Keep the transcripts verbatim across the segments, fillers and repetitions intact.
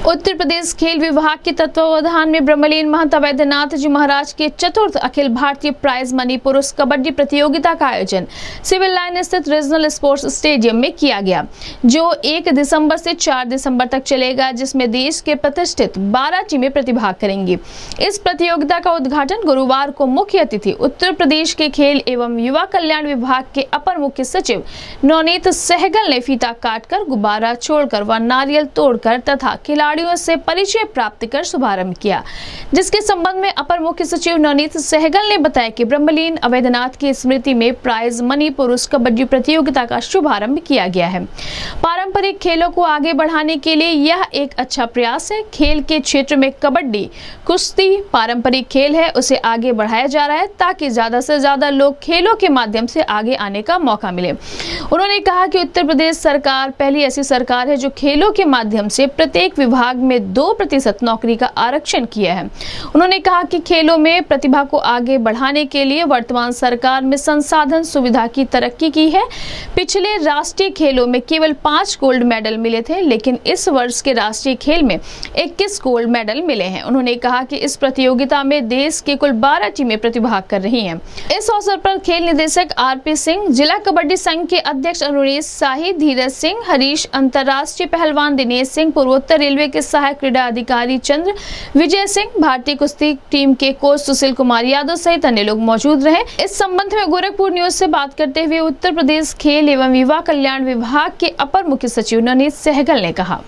उत्तर प्रदेश खेल विभाग के तत्वावधान में ब्रह्मलीन महंत अवैधनाथ जी महाराज के चतुर्थ अखिल भारतीय प्राइज मनी पुरुष कबड्डी प्रतियोगिता का आयोजन सिविल लाइन स्थित रीजनल स्पोर्ट्स स्टेडियम में किया गया, जो एक दिसंबर से चार दिसंबर तक चलेगा, जिसमें देश के प्रतिष्ठित बारह टीमें प्रतिभाग करेंगी। इस प्रतियोगिता का उद्घाटन गुरुवार को मुख्य अतिथि उत्तर प्रदेश के खेल एवं युवा कल्याण विभाग के अपर मुख्य सचिव नवनीत सहगल ने फीता काटकर, गुब्बारा छोड़कर व नारियल तोड़कर तथा खिलाड़ियों से परिचय प्राप्त कर शुभारंभ किया, जिसके संबंध में अपर मुख्य सचिव नवनीत सहगल ने बताया कि ब्रह्मलीन अवैधनाथ की स्मृति में प्राइज मनी पुरुष कबड्डी प्रतियोगिता का शुभारंभ किया गया है। पारंपरिक खेलों को आगे बढ़ाने के लिए यह एक अच्छा प्रयास है। खेल के क्षेत्र में कबड्डी, कुश्ती पारंपरिक खेल है, उसे आगे बढ़ाया जा रहा है ताकि ज्यादा से ज्यादा लोग खेलों के माध्यम से आगे आने का मौका मिले। उन्होंने कहा कि उत्तर प्रदेश सरकार पहली ऐसी सरकार है जो खेलों के माध्यम से प्रत्येक विभाग में दो प्रतिशत नौकरी का आरक्षण किया है। उन्होंने कहा कि खेलों में प्रतिभा को आगे बढ़ाने के लिए वर्तमान सरकार में संसाधन सुविधा की तरक्की की है। पिछले राष्ट्रीय खेलों में केवल पांच गोल्ड मेडल मिले थे, लेकिन इस वर्ष के राष्ट्रीय खेल में इक्कीस गोल्ड मेडल मिले हैं। उन्होंने कहा कि इस प्रतियोगिता में देश के कुल बारह टीमें प्रतिभाग कर रही हैं। इस अवसर पर खेल निदेशक आर पी सिंह, जिला कबड्डी संघ के अध्यक्ष अनुरेश शाही, धीरज सिंह, हरीश, अंतर्राष्ट्रीय पहलवान दिनेश सिंह, पूर्वोत्तर रेलवे के सहायक क्रीड़ा अधिकारी चंद्र, विजय सिंह, भारतीय कुश्ती टीम के कोच सुशील कुमार यादव सहित अन्य लोग मौजूद रहे। इस संबंध में गोरखपुर न्यूज से बात करते हुए उत्तर प्रदेश खेल एवं युवा कल्याण विभाग के अपर मुख्य सचिव नवनीत सहगल ने कहा।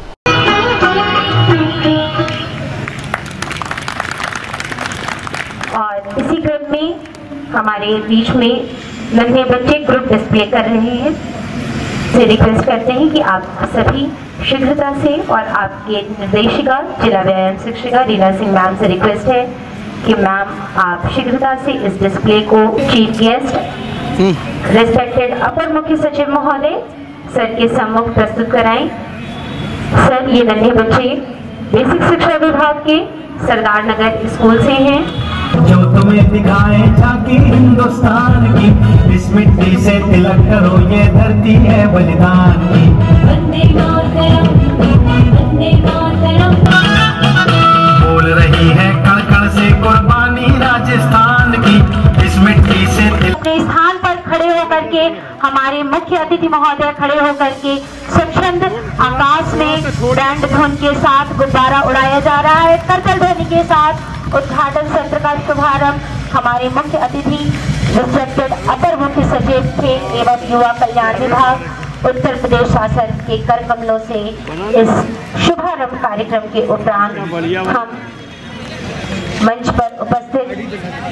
और इसी क्रम में हमारे बीच में नन्हे बच्चे ग्रुप डिस्प्ले कर रहे हैं। से रिक्वेस्ट करते हैं कि आप सभी शीघ्रता से, और आपके निर्देशिका जिला व्यायाम शिक्षिका रीना सिंह मैम से रिक्वेस्ट है कि मैम आप शीघ्रता से इस डिस्प्ले को चीफ गेस्ट रेस्पेक्टेड अपर मुख्य सचिव महोदय सर के सम्मुख प्रस्तुत कराएं। सर, ये नन्हे बच्चे बेसिक शिक्षा विभाग के सरदार नगर स्कूल से हैं। जो तुम्हें दिखाए झांकी हिंदुस्तान की, इस मिट्टी से तिलक करो, ये धरती है बलिदान की। वंदे मातरम, वंदे मातरम। बोल रही है कण कण से कुर्बानी राजस्थान की, इस मिट्टी से अपने स्थान पर खड़े होकर के हमारे मुख्य अतिथि महोदय खड़े होकर के स्वच्छंद आकाश में बैंड धुन के साथ गुब्बारा उड़ाया जा रहा है। करतल ध्वनि के साथ उद्घाटन सत्र का शुभारंभ हमारे मुख्य अतिथि रिस्पेक्टेड अपर मुख्य सचिव खेल एवं युवा कल्याण विभाग उत्तर प्रदेश शासन के कर कमलों से इस शुभारंभ कार्यक्रम के उपरांत हम मंच पर उपस्थित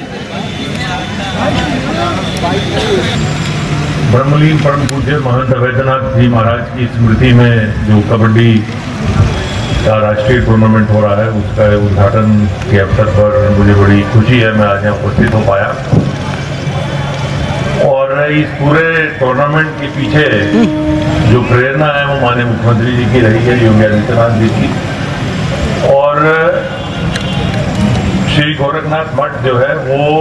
ब्रह्मलीन परम पूज्य महंत अवैधनाथ जी महाराज की स्मृति में जो कबड्डी का राष्ट्रीय टूर्नामेंट हो रहा है, उसका उद्घाटन के अवसर पर मुझे बड़ी खुशी है, मैं आज यहाँ उपस्थित हो पाया। और इस पूरे टूर्नामेंट के पीछे जो प्रेरणा है वो माननीय मुख्यमंत्री जी की रही है, योगी आदित्यनाथ जी की। और श्री गोरखनाथ मठ जो है वो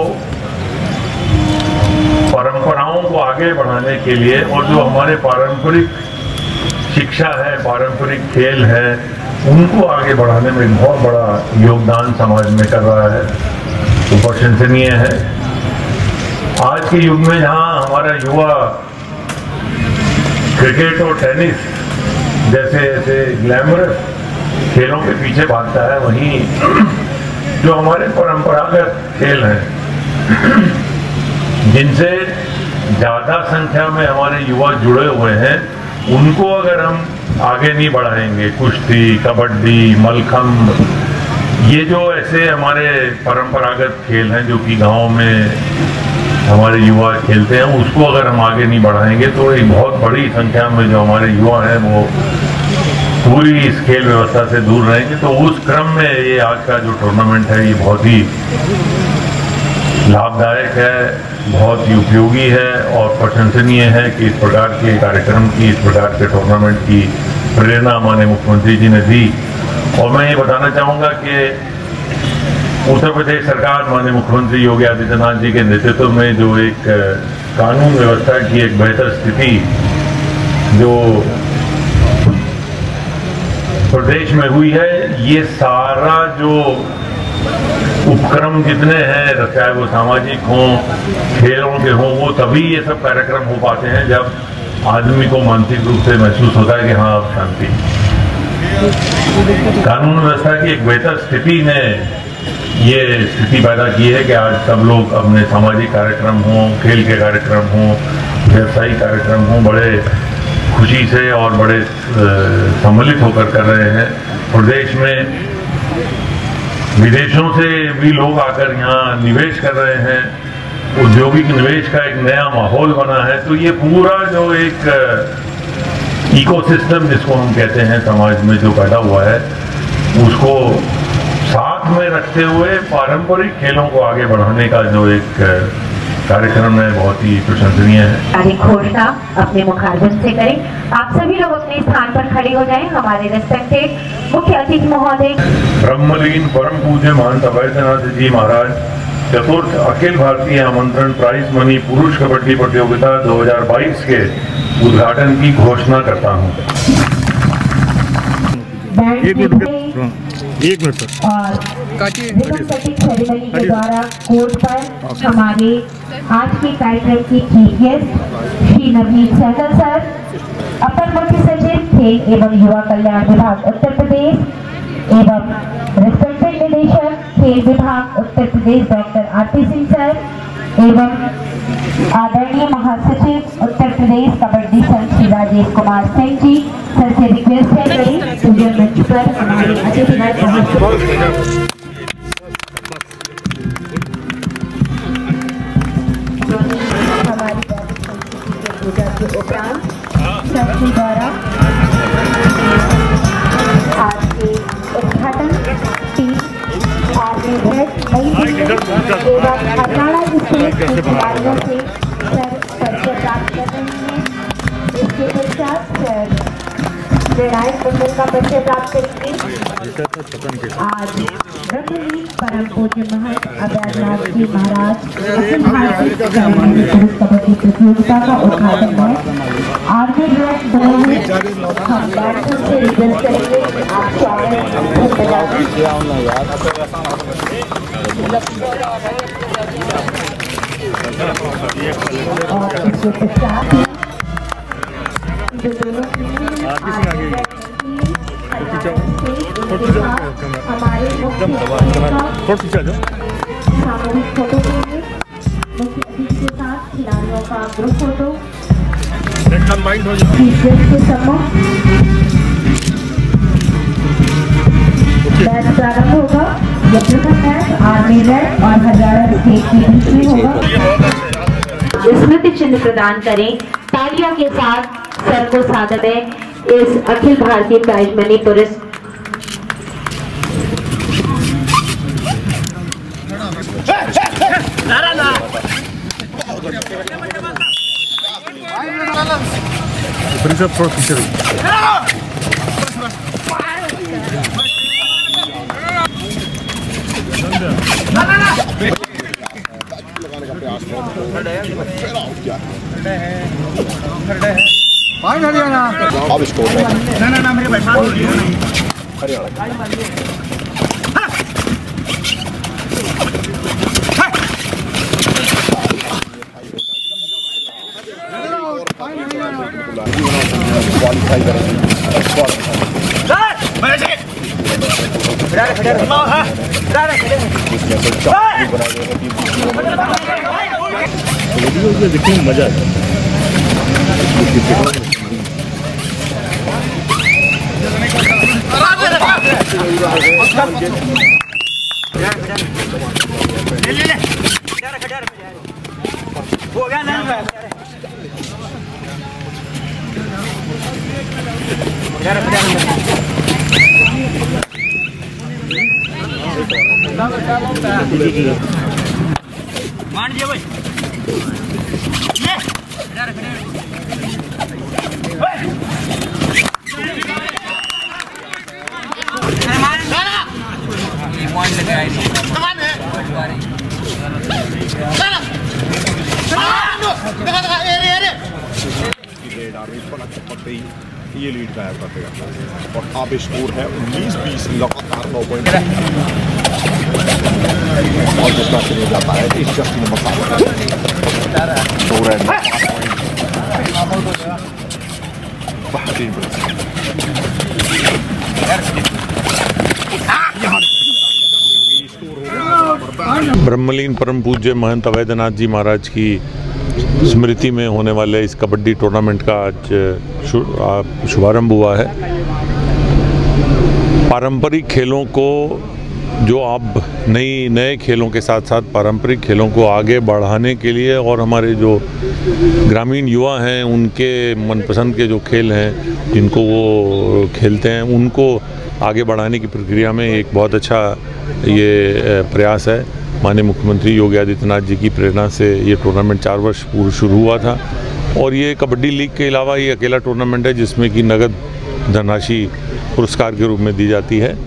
परंपराओं को आगे बढ़ाने के लिए, और जो हमारे पारंपरिक शिक्षा है, पारंपरिक खेल है, उनको आगे बढ़ाने में बहुत बड़ा योगदान समाज में कर रहा है, तो प्रशंसनीय है। आज के युग में जहां हमारा युवा क्रिकेट और टेनिस जैसे ऐसे ग्लैमरस खेलों के पीछे भागता है, वहीं जो हमारे परंपरागत खेल हैं जिनसे ज्यादा संख्या में हमारे युवा जुड़े हुए हैं, उनको अगर हम आगे नहीं बढ़ाएंगे, कुश्ती, कबड्डी, मलखम्ब, ये जो ऐसे हमारे परंपरागत खेल हैं जो कि गांव में हमारे युवा खेलते हैं, उसको अगर हम आगे नहीं बढ़ाएंगे तो एक बहुत बड़ी संख्या में जो हमारे युवा हैं वो पूरी इस खेल व्यवस्था से दूर रहेंगे। तो उस क्रम में ये आज का जो टूर्नामेंट है ये बहुत ही लाभदायक है, बहुत ही उपयोगी है और प्रशंसनीय है कि इस प्रकार के कार्यक्रम की, इस प्रकार के टूर्नामेंट की प्रेरणा माननीय मुख्यमंत्री जी ने दी। और मैं ये बताना चाहूँगा कि उत्तर प्रदेश सरकार माननीय मुख्यमंत्री योगी आदित्यनाथ जी के नेतृत्व में जो एक कानून व्यवस्था की एक बेहतर स्थिति जो प्रदेश में हुई है। ये सारा जो उपक्रम जितने हैं, चाहे वो सामाजिक हों, खेलों के हों, वो तभी ये सब कार्यक्रम हो पाते हैं जब आदमी को मानसिक रूप से महसूस होता है कि हाँ अब शांति। कानून व्यवस्था की एक बेहतर स्थिति ने ये स्थिति पैदा की है कि आज सब लोग अपने सामाजिक कार्यक्रम हों, खेल के कार्यक्रम हों, व्यवसायिक कार्यक्रम हों, बड़े खुशी से और बड़े सम्मिलित होकर कर रहे हैं। प्रदेश में विदेशों से भी लोग आकर यहाँ निवेश कर रहे हैं, औद्योगिक निवेश का एक नया माहौल बना है। तो ये पूरा जो एक इकोसिस्टम जिसको हम कहते हैं समाज में जो पैदा हुआ है, उसको साथ में रखते हुए पारंपरिक खेलों को आगे बढ़ाने का जो एक कार्यक्रम है बहुत ही प्रशंसनीय है। तारीख घोषणा अपने मुखारबिंद से करें। आप सभी लोग अपने स्थान पर खड़े हो जाएं। हमारे रेस्पेक्टेड मुख्य अतिथि महोदय ब्रह्मलीन परम पूज्य महंत अभयनाथ जी महाराज चतुर्थ अखिल भारतीय आमंत्रण प्राइज मनी पुरुष कबड्डी प्रतियोगिता दो हज़ार बाईस के उद्घाटन की घोषणा करता हूँ। एक मिनट एक मिनट और रिबन कटिंग सेरेमनी के द्वारा कोर्ट पर हमारे आज के कार्यक्रम के chief guest Shri Navneet Sehgal sir, अपर मुख्य सचिव खेल एवं युवा कल्याण विभाग उत्तर प्रदेश एवं रेस्पेक्टेड निदेशक खेल विभाग उत्तर प्रदेश डॉक्टर आरती सिंह सर एवं आदरणीय महासचिव उत्तर प्रदेश कबड्डी संघ श्री राजेश कुमार सिंह जी सर से रिक्वेस्ट है करें पूजन मंच पर हमारे अतिथिगण पहुंचे। हमारी पूजा के उपरांत सर के द्वारा आज के उद्घाटन टीम आगे नई दिल्ली एवं हरियाणा स्टेट के खिलाड़ियों से सर परिचय प्राप्त कर रहे हैं। इसके पश्चात सर निर्णायक मंडल का परिचय प्राप्त करेंगे। आज ब्रह्मलीन परम पूज्य महंत अभयनाथ जी महाराज अखिल भारतीय पुरुष कबड्डी प्रतियोगिता का उद्घाटन है। आगे जो हम बैठक से रिक्वेस्ट करेंगे आप स्वागत और इसके पश्चात जो दोनों हमारे सामूहिक फोटो के लिए मुख्य अतिथि के साथ खिलाड़ियों का ग्रुप फोटो के सम्मुख मैच प्रारंभ होगा। यह प्रथम मैच आर्मी रेड और हरियाणा स्टेट के बीच में होगा। स्मृति चिन्ह प्रदान करें। तालियों के साथ सर को स्वागत है इस अखिल भारतीय प्राइज मनी पुरस्कार देखने में मजा आता मान दिया भाई ये लीड कायम रखेगा और अब स्कोर है उन्नीस बीस लगातार नौ पॉइंट और जिसका शुरू जाता है इस जस्ट नंबर ब्रह्मलीन परम पूज्य महंत अवैधनाथ जी महाराज की स्मृति में होने वाले इस कबड्डी टूर्नामेंट का आज शुभारंभ हुआ है। पारंपरिक खेलों को जो अब नई नए खेलों के साथ साथ पारंपरिक खेलों को आगे बढ़ाने के लिए और हमारे जो ग्रामीण युवा हैं उनके मनपसंद के जो खेल हैं जिनको वो खेलते हैं उनको आगे बढ़ाने की प्रक्रिया में एक बहुत अच्छा ये प्रयास है। माननीय मुख्यमंत्री योगी आदित्यनाथ जी की प्रेरणा से ये टूर्नामेंट चार वर्ष पूर्व शुरू हुआ था और ये कबड्डी लीग के अलावा ये अकेला टूर्नामेंट है जिसमें कि नगद धनराशि पुरस्कार के रूप में दी जाती है।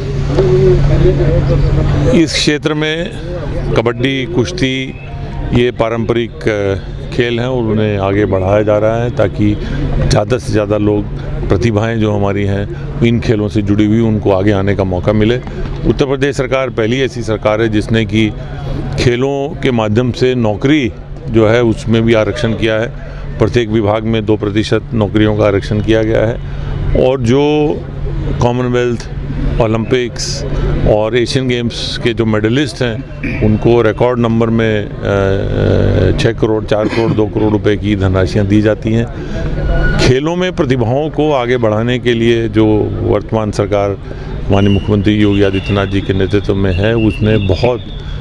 इस क्षेत्र में कबड्डी कुश्ती ये पारंपरिक खेल हैं और उन्हें आगे बढ़ाया जा रहा है ताकि ज़्यादा से ज़्यादा लोग प्रतिभाएं जो हमारी हैं इन खेलों से जुड़ी हुई उनको आगे आने का मौका मिले। उत्तर प्रदेश सरकार पहली ऐसी सरकार है जिसने कि खेलों के माध्यम से नौकरी जो है उसमें भी आरक्षण किया है। प्रत्येक विभाग में दो प्रतिशत नौकरियों का आरक्षण किया गया है और जो कॉमनवेल्थ, ओलंपिक्स और एशियन गेम्स के जो मेडलिस्ट हैं उनको रिकॉर्ड नंबर में छः करोड़ चार करोड़ दो करोड़ रुपए की धनराशियाँ दी जाती हैं। खेलों में प्रतिभाओं को आगे बढ़ाने के लिए जो वर्तमान सरकार माननीय मुख्यमंत्री योगी आदित्यनाथ जी के नेतृत्व में है उसने बहुत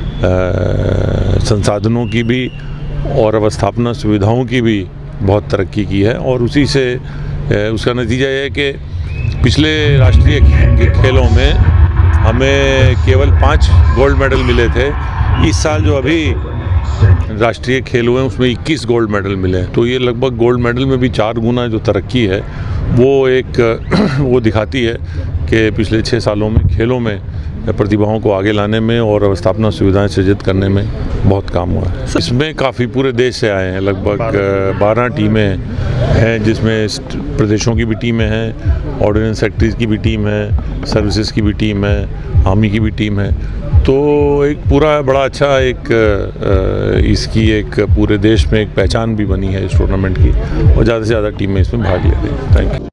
संसाधनों की भी और अवस्थापना सुविधाओं की भी बहुत तरक्की की है और उसी से उसका नतीजा ये है कि पिछले राष्ट्रीय खेलों में हमें केवल पाँच गोल्ड मेडल मिले थे। इस साल जो अभी राष्ट्रीय खेल हुए हैं उसमें इक्कीस गोल्ड मेडल मिले हैं तो ये लगभग गोल्ड मेडल में भी चार गुना जो तरक्की है वो एक वो दिखाती है कि पिछले छः सालों में खेलों में प्रतिभाओं को आगे लाने में और अवस्थापना सुविधाएं सृजित करने में बहुत काम हुआ है। इसमें काफ़ी पूरे देश से आए हैं, लगभग बारह टीमें हैं जिसमें प्रदेशों की भी टीमें हैं, ऑर्डिनेंस सेक्रेटरीज की भी टीम है, सर्विसेज की भी टीम है, आर्मी की भी टीम है। तो एक पूरा बड़ा अच्छा एक इसकी एक पूरे देश में एक पहचान भी बनी है इस टूर्नामेंट की और ज़्यादा से ज़्यादा टीमें इसमें भाग ले रही हैं। Thank you.